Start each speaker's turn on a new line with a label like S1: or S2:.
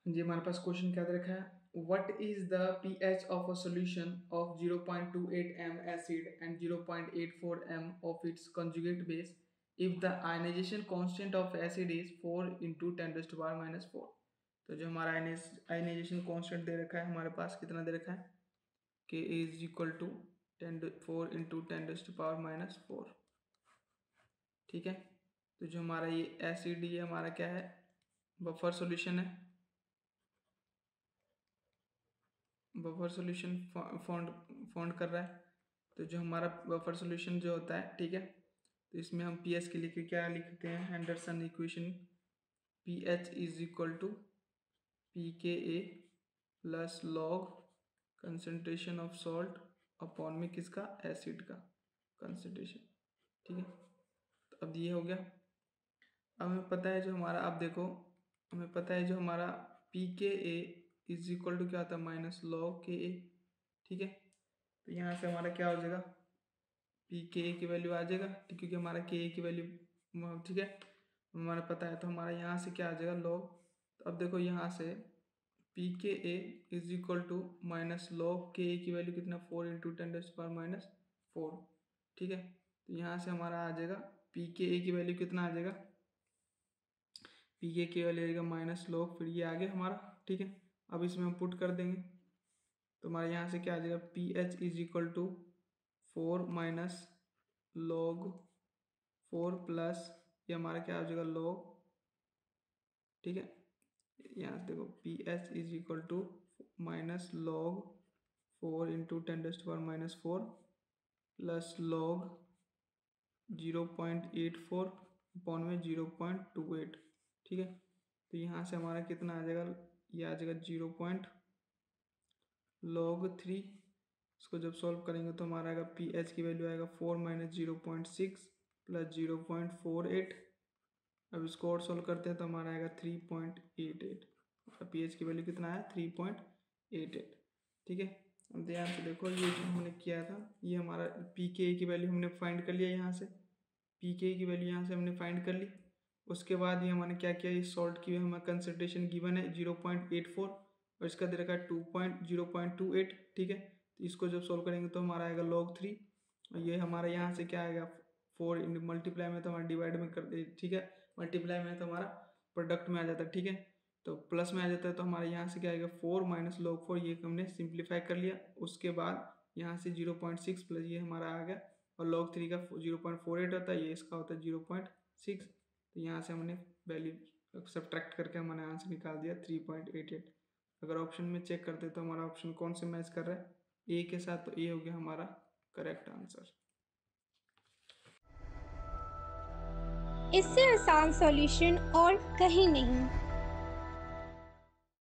S1: जी हमारे पास क्वेश्चन क्या दे रखा है, what is the pH of a solution of 0.28 m acid and 0.84 m of its conjugate base if the ionization constant of acid is 4 into 10 to the power minus 4। तो जो हमारा ionization constant दे रखा है हमारे पास कितना दे रखा है, K is equal to 4 into 10 to the power minus 4। ठीक है, तो जो हमारा ये एसिड ये हमारा क्या है, बफर सॉल्यूशन है, बफर सॉल्यूशन फाउंड कर रहा है। तो जो हमारा बफर सॉल्यूशन जो होता है, ठीक है, तो इसमें हम पीएच के लिए क्या लिखते हैं, Henderson equation, pH is equal to pKa plus log concentration of salt upon में किसका, एसिड का कंसंट्रेशन। ठीक है, तो अब ये हो गया। अब हमें पता है जो हमारा, अब देखो हमें पता है जो हमारा पीकेए इज इक्वल टू क्या होता है, माइनस लॉग के ए। ठीक है, तो यहाँ से हमारा क्या हो जाएगा, पी के ए की वैल्यू आ जाएगा, क्योंकि हमारा के ए की वैल्यू, ठीक है, हमारा पता है, तो हमारा यहाँ से क्या आ जाएगा, लॉग। तो अब देखो यहाँ से P K A is equal to minus log K A की वैल्यू कितना, 4 into 10 to the power minus 4। ठीक है, तो यहाँ से हमारा आ जाएगा पी के ए की वैल्यू कितना आ जाएगा, पी के की वैल्यू आएगा माइनस लॉग, फिर ये आ गया हमारा। ठीक है, अब इसमें हम पुट कर देंगे, तो हमारे यहाँ से क्या आ जाएगा, P H is equal to 4 minus log 4 plus ये हमारा क्या हो जाएगा, लॉग। ठीक है, यहाँ से देखो P H is equal to minus log 4 into 10 to the power minus 4 plus log 0.84 upon में 0.28। ठीक है, तो यहाँ से हमारा कितना आ जाएगा, ये आ जाएगा 0.log 3। इसको जब सॉल्व करेंगे तो हमारा आएगा पी एच की वैल्यू आएगा 4 माइनस 0.6 प्लस 0.48। अब इसको और सॉल्व करते हैं तो हमारा आएगा 3.88। पी एच की वैल्यू कितना है, 3.88। ठीक है, अब ध्यान से देखो, ये जो हमने किया था, ये हमारा पी के की वैल्यू हमने फाइंड कर लिया, यहाँ से पी के की वैल्यू यहाँ से हमने फाइंड कर ली। उसके बाद ये हमने क्या किया, इस सॉल्ट की हमें कंसंट्रेशन गिवन है 0.84 और इसका दे रखा है 0.28। ठीक है, तो इसको जब सॉल्व करेंगे तो हमारा आएगा log 3 और ये हमारा यहाँ से क्या आएगा, 4 मल्टीप्लाई में तो हमारा डिवाइड में कर दे। ठीक है, मल्टीप्लाई में तो हमारा प्रोडक्ट में आ जाता है। ठीक है, तो प्लस में आ जाता है, तो हमारे यहाँ से क्या आएगा, 4 माइनस log 4, ये हमने सिंप्लीफाई कर लिया। उसके बाद यहाँ से 0.6 प्लस ये हमारा आ गया और log 3 का 0.48 होता है, ये इसका होता है 0.6। तो यहाँ से हमने वैल्यू सब्ट्रैक्ट करके हमने आंसर निकाल दिया 3.88। अगर ऑप्शन में चेक करते तो हमारा ऑप्शन कौन से मैच कर रहा है, ए के साथ, तो ए हो गया हमारा करेक्ट आंसर।
S2: इससे आसान सॉल्यूशन और कहीं नहीं।